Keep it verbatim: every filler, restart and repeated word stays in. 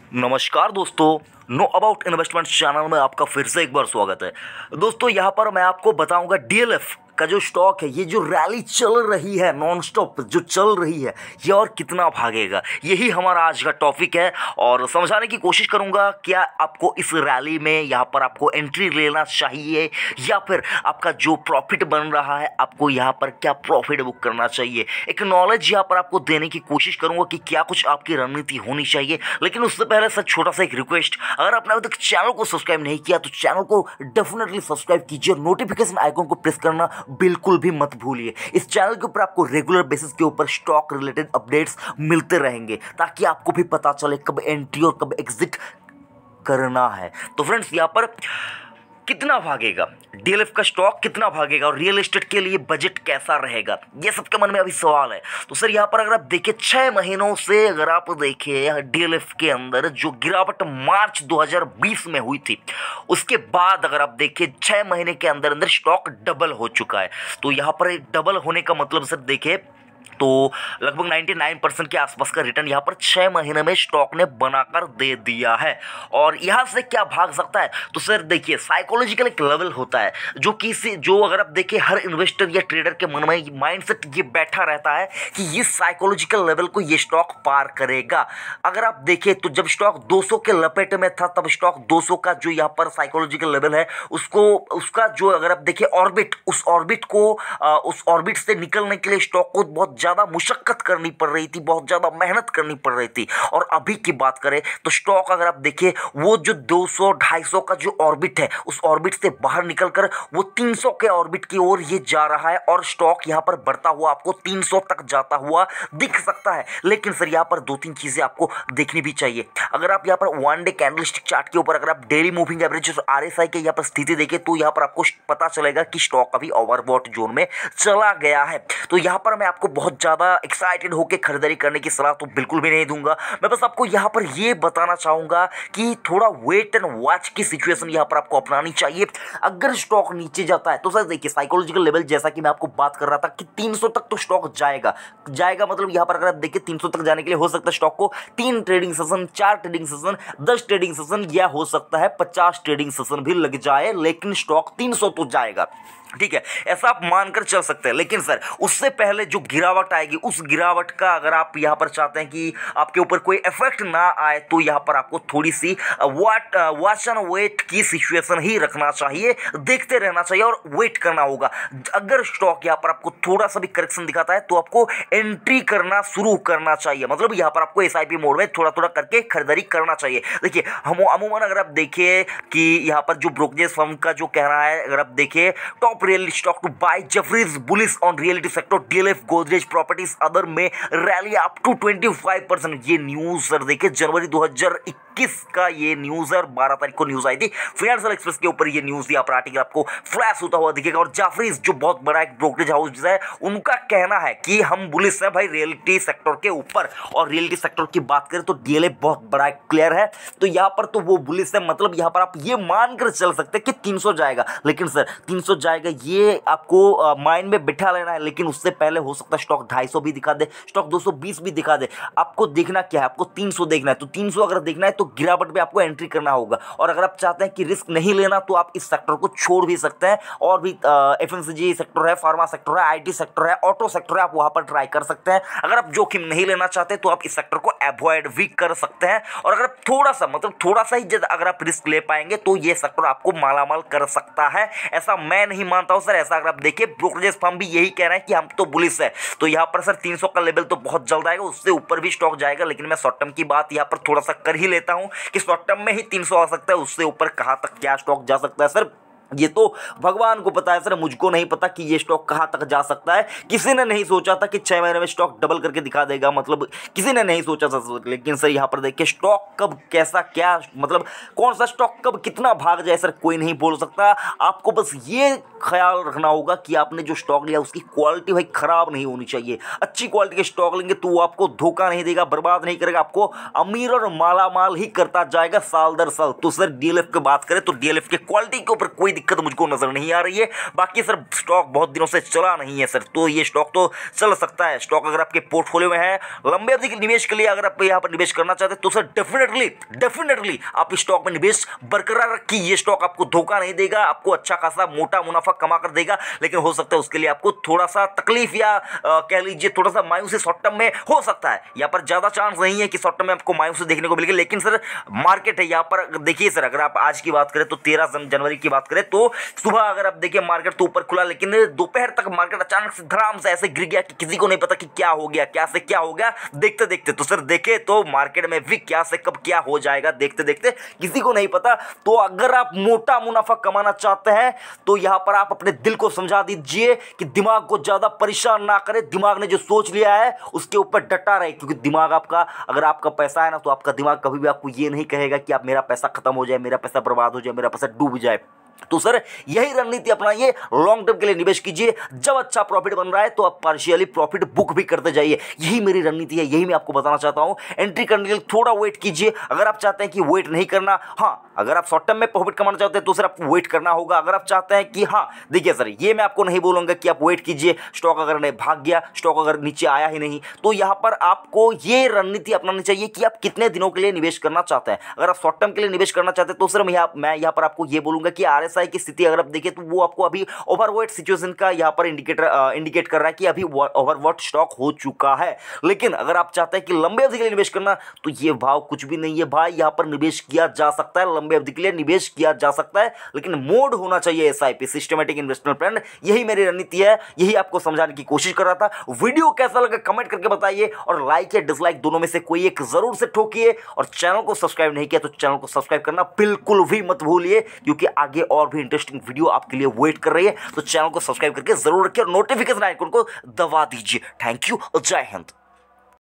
नमस्कार दोस्तों, know about investment channel में आपका फिर से एक बार स्वागत है। दोस्तों यहाँ पर मैं आपको बताऊंगा डीएलएफ का जो स्टॉक है, ये जो रैली चल रही है नॉन स्टॉप जो चल रही है, ये और कितना भागेगा, यही हमारा आज का टॉपिक है। और समझाने की कोशिश करूंगा क्या आपको इस रैली में यहाँ पर आपको एंट्री लेना चाहिए या फिर आपका जो प्रॉफिट बन रहा है आपको यहाँ पर क्या प्रॉफिट बुक करना चाहिए। एक नॉलेज यहाँ पर आपको देने की कोशिश करूंगा कि क्या कुछ आपकी रणनीति होनी चाहिए। लेकिन उससे पहले सर छोटा सा एक रिक्वेस्ट, अगर आपने अभी तक चैनल को सब्सक्राइब नहीं किया तो चैनल को डेफिनेटली सब्सक्राइब कीजिए, नोटिफिकेशन आइकन को प्रेस करना बिल्कुल भी मत भूलिए। इस चैनल के ऊपर आपको रेगुलर बेसिस के ऊपर स्टॉक रिलेटेड अपडेट्स मिलते रहेंगे ताकि आपको भी पता चले कब एंट्री और कब एग्जिट करना है। तो फ्रेंड्स यहाँ पर कितना भागेगा डीएलएफ का स्टॉक, कितना भागेगा और रियल एस्टेट के लिए बजट कैसा रहेगा, ये सबके मन में अभी सवाल है। तो सर यहाँ पर अगर आप देखिए छह महीनों से अगर आप देखिए डीएलएफ के अंदर जो गिरावट मार्च दो हज़ार बीस में हुई थी, उसके बाद अगर आप देखिए छह महीने के अंदर अंदर स्टॉक डबल हो चुका है। तो यहाँ पर डबल होने का मतलब सर देखिए तो लगभग निन्यानवे परसेंट के आसपास का रिटर्न यहाँ पर छः महीने में स्टॉक ने बनाकर दे दिया है। और यहाँ से क्या भाग सकता है, तो सर देखिए साइकोलॉजिकल एक लेवल होता है जो कि जो अगर आप देखिए हर इन्वेस्टर या ट्रेडर के मन में माइंडसेट ये बैठा रहता है कि ये साइकोलॉजिकल लेवल को ये स्टॉक पार करेगा। अगर आप देखिए तो जब स्टॉक दो सौ के लपेट में था तब स्टॉक दो सौ का जो यहाँ पर साइकोलॉजिकल लेवल है उसको उसका जो अगर आप देखिए ऑर्बिट उस ऑर्बिट को आ, उस ऑर्बिट से निकलने के लिए स्टॉक को बहुत ज़्यादा मुशक्कत करनी पड़ रही थी, बहुत ज़्यादा मेहनत करनी पड़ रही थी। और अभी की बात करें तो स्टॉक अगर आप देखिए वो जो दो सौ ढाई सौ का जो ऑर्बिट है उस ऑर्बिट से बाहर निकलकर वो तीन सौ के ऑर्बिट की ओर ये जा रहा है और स्टॉक यहाँ पर बढ़ता हुआ आपको तीन सौ तक जाता हुआ दिख सकता है। लेकिन सर यहाँ पर दो तीन चीज़ें आपको देखनी भी चाहिए। अगर आप यहाँ पर वन डे कैंडलस्टिक चार्ट के ऊपर अगर आप डेली मूविंग एवरेज और आरएसआई के यहाँ पर स्थिति देखें तो यहाँ पर आपको पता चलेगा कि स्टॉक अभी ओवरबॉट जोन में चला गया है। तो यहाँ पर मैं आपको बहुत ज़्यादा एक्साइटेड होकर खरीदारी करने की सलाह तो बिल्कुल भी नहीं दूंगा। मैं बस आपको यहाँ पर ये बताना चाहूँगा कि थोड़ा वेट एंड वॉच की सिचुएशन यहाँ पर आपको अपनानी चाहिए। अगर स्टॉक नीचे जाता है तो सर देखिए साइकोलॉजिकल लेवल जैसा कि मैं आपको बात कर रहा था कि तीन सौ तक तो स्टॉक जाएगा जाएगा मतलब यहाँ पर अगर आप देखिए तीन सौ तक जाने के लिए हो सकता है स्टॉक को तीन ट्रेडिंग सेशन, चार ट्रेडिंग सेशन, दस ट्रेडिंग सेशन या हो सकता है पचास ट्रेडिंग सेशन भी लग जाए, लेकिन स्टॉक तीन सौ तो जाएगा। ठीक है, ऐसा आप मानकर चल सकते हैं। लेकिन सर उससे पहले जो गिरावट आएगी उस गिरावट का अगर आप यहाँ पर चाहते हैं कि आपके ऊपर कोई इफेक्ट ना आए तो यहाँ पर आपको थोड़ी सी वाट वॉच एंड वेट की सिचुएशन ही रखना चाहिए, देखते रहना चाहिए और वेट करना होगा। अगर स्टॉक यहाँ पर आपको थोड़ा सा भी करेक्शन दिखाता है तो आपको एंट्री करना शुरू करना चाहिए, मतलब यहाँ पर आपको एस आई पी मोड में थोड़ा थोड़ा करके खरीदारी करना चाहिए। देखिए हम अमूमन अगर आप देखिए कि यहाँ पर जो ब्रोकरेज फर्म का जो कहना है, अगर आप देखिए top real stock to buy Jefferies bullish on realty sector DLF Godrej properties other में रैली अप टू पच्चीस परसेंट। ये न्यूज सर देखिए जनवरी दो हज़ार इक्कीस का ये न्यूज है और बारह तारीख को न्यूज आई थी फाइनेंशियल एक्सप्रेस के ऊपर ये न्यूज यहाँ पर आर्टिकल आपको फ्लैश होता हुआ दिखेगा। और जेफरीज जो बहुत बड़ा एक ब्रोकरेज हाउस है उनका कहना है कि हम बुलिश है भाई रियलिटी सेक्टर के ऊपर। और रियलिटी सेक्टर की बात करें तो डीएलएफ बहुत बड़ा क्लियर है, तो यहाँ पर तो वो बुलिश है, मतलब यहाँ पर आप ये मानकर चल सकते हैं कि तीन सौ जाएगा। लेकिन सर तीन सौ जाएगा ये आपको माइंड में बिठा लेना है, लेकिन उससे पहले हो सकता है स्टॉक ढाई सौ भी दिखा दे, स्टॉक दो सौ बीस भी दिखा दे। आपको देखना क्या है, आपको तीन सौ देखना है। तो तीन सौ अगर देखना है तो गिरावट में आपको एंट्री करना होगा। और अगर आप चाहते हैं कि रिस्क नहीं लेना तो आप इस सेक्टर को छोड़ भी सकते हैं। और भी एफएमसीजी सेक्टर है, फार्मा सेक्टर है, आईटी सेक्टर है, ऑटो सेक्टर है, आप वहां पर ट्राई कर सकते हैं। अगर आप जोखिम नहीं लेना चाहते तो आप इस सेक्टर को अवॉइड भी कर सकते हैं। और अगर आप थोड़ा सा मतलब थोड़ा सा ही अगर आप रिस्क ले पाएंगे तो ये सेक्टर आपको मालामाल कर सकता है। ऐसा मैं नहीं मानता हूं सर, ऐसा अगर आप देखिए ब्रोकरेज फर्म भी यही कह रहे हैं कि हम तो बुलिश है। तो यहाँ पर सर तीन सौ का लेवल तो बहुत जल्द आएगा, उससे ऊपर भी स्टॉक जाएगा। लेकिन मैं शॉर्ट टर्म की बात यहाँ पर थोड़ा सा कर ही लेता हूँ कि शॉर्ट टर्म में ही तीन सौ आ सकता है, उससे ऊपर कहाँ तक क्या स्टॉक जा सकता है सर ये तो भगवान को पता है सर, मुझको नहीं पता कि ये स्टॉक कहां तक जा सकता है। किसी ने नहीं सोचा था कि छह महीने में स्टॉक डबल करके दिखा देगा, मतलब किसी ने नहीं सोचा था। लेकिन सर यहाँ पर देखिए स्टॉक कब कैसा क्या मतलब कौन सा स्टॉक कब कितना भाग जाए सर कोई नहीं बोल सकता। आपको बस ये ख्याल रखना होगा कि आपने जो स्टॉक लिया उसकी क्वालिटी भाई खराब नहीं होनी चाहिए। अच्छी क्वालिटी के स्टॉक लेंगे तो वो आपको धोखा नहीं देगा, बर्बाद नहीं करेगा, आपको अमीर और माला माल ही करता जाएगा साल दर साल। तो सर डीएलएफ की बात करें तो डीएलएफ की क्वालिटी के ऊपर कोई दिक्कत मुझको नजर नहीं आ रही है। बाकी सर स्टॉक बहुत दिनों से चला नहीं है सर, तो ये स्टॉक तो चल सकता है। स्टॉक अगर आपके पोर्टफोलियो में है लंबे अवधि के निवेश के लिए, अगर आप यहाँ पर निवेश करना चाहते हैं तो सर डेफिनेटली डेफिनेटली आप इस स्टॉक में निवेश बरकरार रखिए। ये स्टॉक आपको धोखा नहीं देगा, आपको अच्छा खासा मोटा मुनाफा कमा कर देगा, लेकिन हो सकता है उसके लिए आपको थोड़ा सा तकलीफ या कह लीजिए थोड़ा सा मायूसी शॉर्ट टर्म में हो सकता है। यहाँ पर ज्यादा चांस नहीं है कि शॉर्ट टर्म में आपको मायूसी देखने को मिलेगी, लेकिन सर मार्केट है यहाँ पर। देखिए सर अगर आप आज की बात करें तो तेरह जनवरी की बात करें तो सुबह अगर आप देखिए मार्केट तो ऊपर खुला, लेकिन दोपहर तक मार्केट अचानक से धड़ाम से ऐसे गिर गया कि किसी को नहीं पता कि क्या हो गया, क्या से क्या हो गया देखते देखते। तो सर देखे तो मार्केट में भी क्या से कब क्या हो जाएगा देखते देखते किसी को नहीं पता। तो अगर आप मोटा मुनाफा कमाना चाहते हैं तो यहां पर आप अपने दिल को समझा दीजिए कि दिमाग को ज्यादा परेशान ना करे। दिमाग ने जो सोच लिया है उसके ऊपर डटा रहे, क्योंकि दिमाग आपका, अगर आपका पैसा है ना तो आपका दिमाग कभी भी आपको ये नहीं कहेगा कि आप मेरा पैसा खत्म हो जाए, मेरा पैसा बर्बाद हो जाए, मेरा पैसा डूब जाए। तो सर यही रणनीति अपनाइए, लॉन्ग टर्म के लिए निवेश कीजिए। जब अच्छा प्रॉफिट बन रहा है तो आप पार्शियली प्रॉफिट बुक भी करते जाइए। यही मेरी रणनीति है, यही मैं आपको बताना चाहता हूं। एंट्री करने के लिए थोड़ा वेट कीजिए। अगर आप चाहते हैं कि वेट नहीं करना, हाँ अगर आप शॉर्ट टर्म में प्रॉफिट कमाना चाहते हैं तो सर आपको वेट करना होगा। अगर आप चाहते हैं कि हाँ देखिए सर ये मैं आपको नहीं बोलूंगा कि आप वेट कीजिए, स्टॉक अगर नहीं भाग गया, स्टॉक अगर नीचे आया ही नहीं, तो यहां पर आपको ये रणनीति अपनानी चाहिए कि आप कितने दिनों के लिए निवेश करना चाहते हैं। अगर आप शॉर्ट टर्म के लिए निवेश करना चाहते हैं तो सर मैं यहां पर आपको ये बोलूंगा कि आरएसआई की स्थिति अगर आप देखिए तो वो आपको अभी ओवरवेट सिचुएशन का यहां पर इंडिकेटर इंडिकेट कर रहा है कि अभी ओवरवेट स्टॉक हो चुका है। लेकिन अगर आप चाहते हैं कि लंबे अवधि के लिए निवेश करना तो ये भाव कुछ भी नहीं है भाई, यहां पर निवेश किया जा सकता है, लंबे अवधि के लिए निवेश किया जा सकता है, लेकिन मोड होना चाहिए एसआईपी, सिस्टमैटिक इन्वेस्टमेंट प्लान। यही मेरी रणनीति है, यही आपको समझाने की कोशिश कर रहा था। वीडियो कैसा लगा कमेंट करके बताइए, और लाइक या डिसलाइक दोनों में से कोई एक जरूर से ठोकिए। और चैनल को सब्सक्राइब नहीं किया तो चैनल को सब्सक्राइब करना बिल्कुल भी मत भूलिए, क्योंकि आगे और भी इंटरेस्टिंग वीडियो आपके लिए वेट कर रही है। तो चैनल को सब्सक्राइब करके जरूर रखिए और नोटिफिकेशन आइकन को दबा दीजिए। थैंक यू और जय हिंद।